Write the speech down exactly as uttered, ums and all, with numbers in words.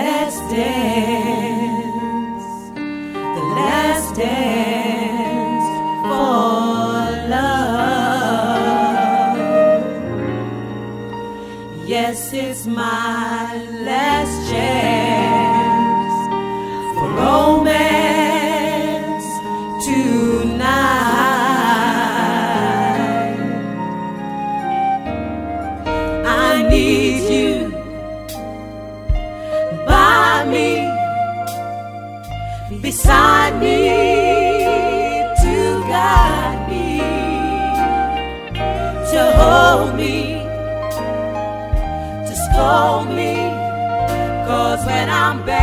Let's dance, the last dance for love. Yes, it's my last chance for romance tonight. I need you by me, beside me, to guide me, to hold me, to scold me, 'cause when I'm back